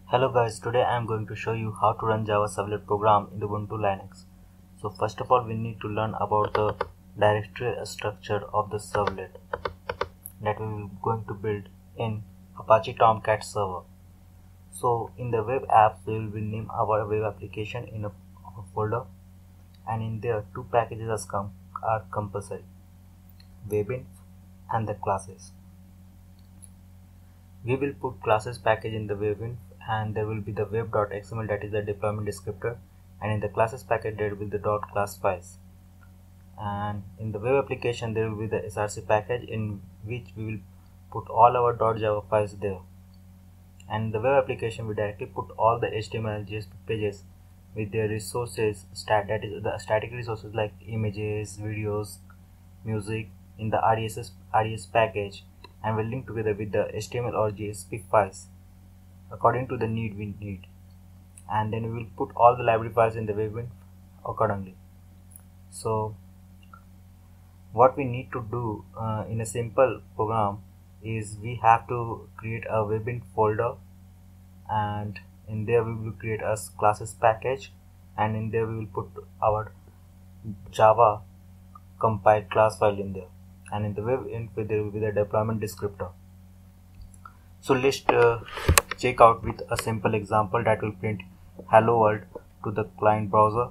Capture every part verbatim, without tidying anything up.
Hello guys, today I am going to show you how to run Java Servlet program in Ubuntu Linux. So first of all, we need to learn about the directory structure of the servlet that we will going to build in Apache Tomcat server. So in the web app, we will name our web application in a folder, and in there two packages are, com are compulsory: webinf and the classes. We will put classes package in the webinf, and there will be the web.xml, that is the deployment descriptor, and in the classes package there will be the .class files, and in the web application there will be the src package in which we will put all our .java files there, and in the web application we directly put all the H T M L and J S P pages with their resources, stat that is the static resources like images, videos, music in the R E S R E S package, and will link together with the H T M L or J S P files according to the need we need, and then we will put all the library files in the webinf accordingly. So what we need to do uh, in a simple program is we have to create a webinf folder, and in there we will create a classes package, and in there we will put our Java compiled class file in there, and in the webinf there will be the deployment descriptor. So let's uh, check out with a simple example that will print hello world to the client browser.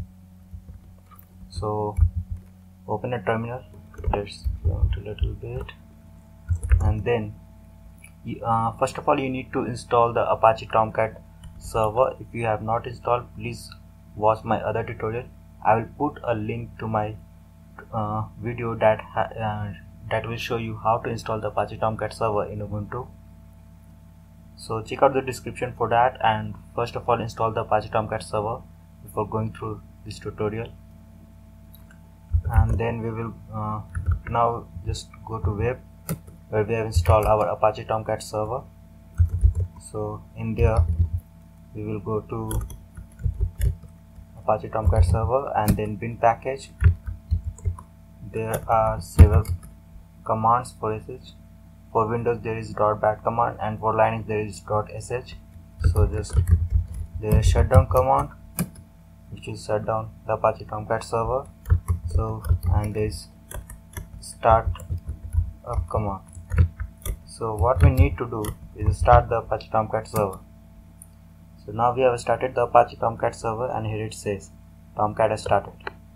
So open a terminal, let's go into a little bit, and then uh, first of all you need to install the Apache Tomcat server. If you have not installed, please watch my other tutorial. I will put a link to my uh, video that uh, that will show you how to install the Apache Tomcat server in Ubuntu. So check out the description for that, and first of all install the Apache Tomcat server before going through this tutorial. And then we will uh, now just go to web, where we have installed our Apache Tomcat server. So in there we will go to Apache Tomcat server and then bin package. There are several commands for sh. For Windows there is .bat command, and for Linux there is .sh. So just there is shutdown command, which will shut down the Apache Tomcat server. So and there is start up command. So what we need to do is start the Apache Tomcat server. So now we have started the Apache Tomcat server, and here it says Tomcat has started.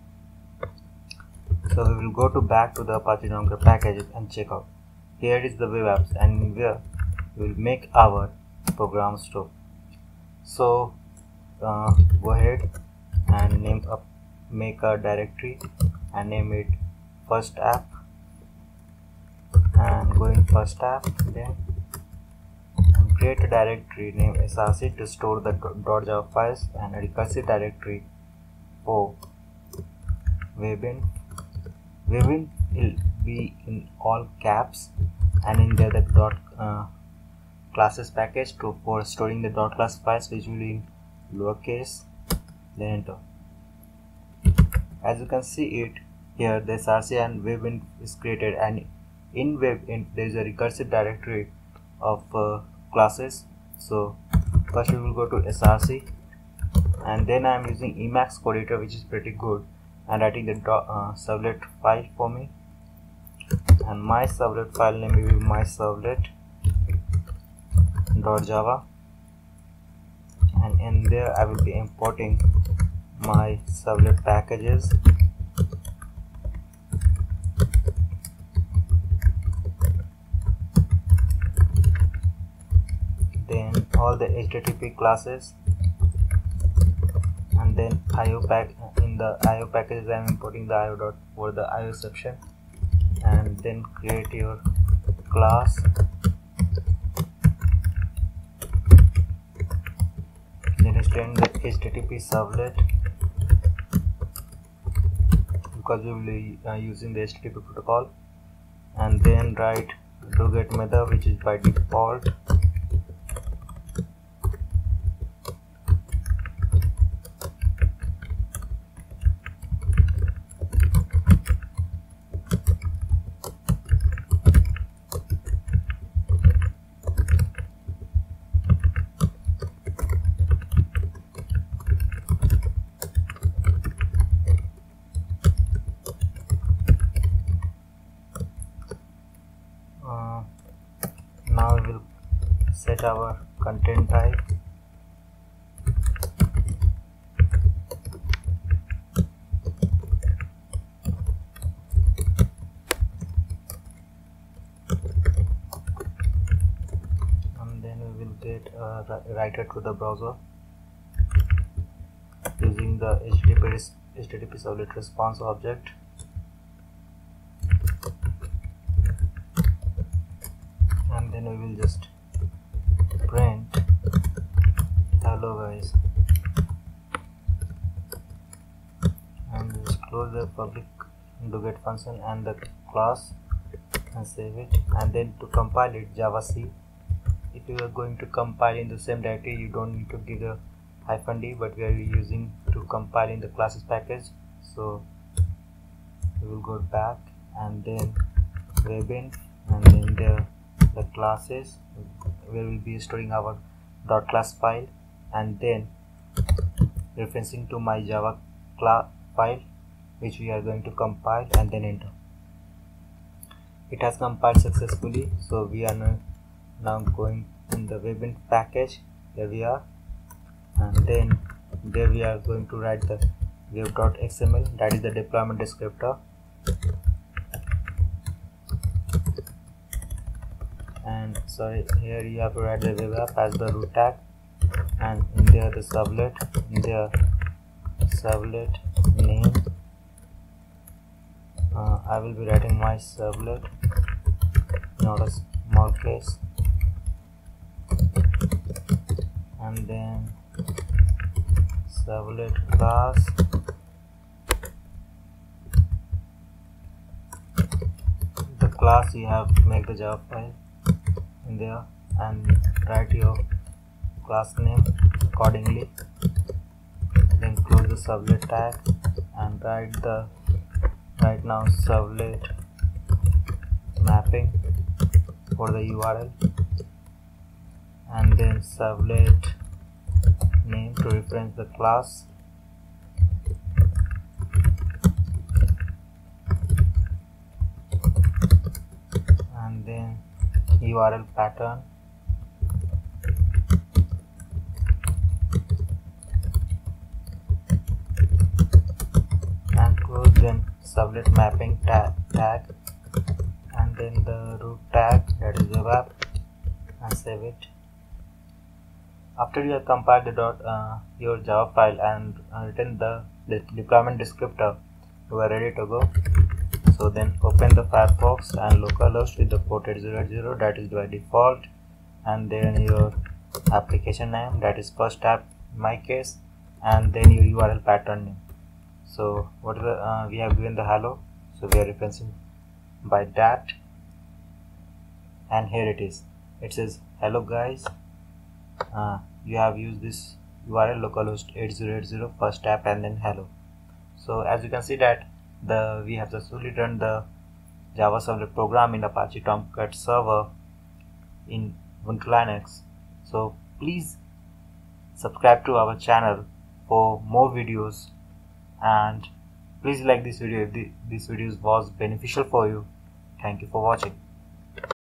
So we will go to back to the Apache Tomcat packages and check out. Here is the web apps, and where we will make our program store. So uh, go ahead and name up make a directory and name it first app, and go in first app, then and create a directory named src to store the .java files, and a recursive directory for webinf. Webinf will be in all caps, and in there the dot uh, classes package to for storing the dot class files, which will be in lowercase, then enter. As you can see it here, the src and webinf is created, and in webinf there is a recursive directory of uh, classes. So first we will go to src, and then I am using Emacs code editor, which is pretty good, and writing the uh, servlet file for me, and my servlet file name will be my servlet dot java, and in there I will be importing my servlet packages. Then all the H T T P classes, and then I O pack. In the I O packages I am importing the I O dot for the I O section, and then create your class, then extend the H T T P servlet, because we will be uh, using the H T T P protocol, and then write do get method, which is by default. set our content type. And then we will get a writer to the browser using the H T T P, H T T P servlet response object. And then we will just print hello guys, and just close the public doGet function and the class and save it. And then to compile it, Java C. If you are going to compile in the same directory, you don't need to give the hyphen D, but we are using to compile in the classes package. So we will go back and then webinf, and then the the classes where we will be storing our dot class file, and then referencing to my Java class file which we are going to compile, and then enter. It has compiled successfully, so we are now, now going in the webinf package. Here we are, and then there we are going to write the web.xml, that is the deployment descriptor. And sorry, here you have to write the web app as the root tag, and in there the servlet, in there servlet name. uh, I will be writing my servlet in order small case, and then servlet class, the class you have to make the Java file in there, and write your class name accordingly. Then close the servlet tag and write the right now servlet mapping for the U R L, and then servlet name to reference the class, and then U R L pattern, and close them servlet mapping tag, tag and then the root tag, that is web app, and save it. After you have compiled the dot, uh, your Java file and uh, written the, the deployment descriptor, you are ready to go. So then open the Firefox and localhost with the port eight zero eight zero, that is by default, and then your application name, that is first app in my case, and then your U R L pattern name. So what is the, uh, we have given the hello, so we are referencing by that, and here it is. It says hello guys, uh, you have used this U R L localhost eight zero eight zero first app and then hello. So as you can see that the we have successfully run the Java servlet program in Apache Tomcat server in Ubuntu Linux. So please subscribe to our channel for more videos, and please like this video if the, this video was beneficial for you. Thank you for watching.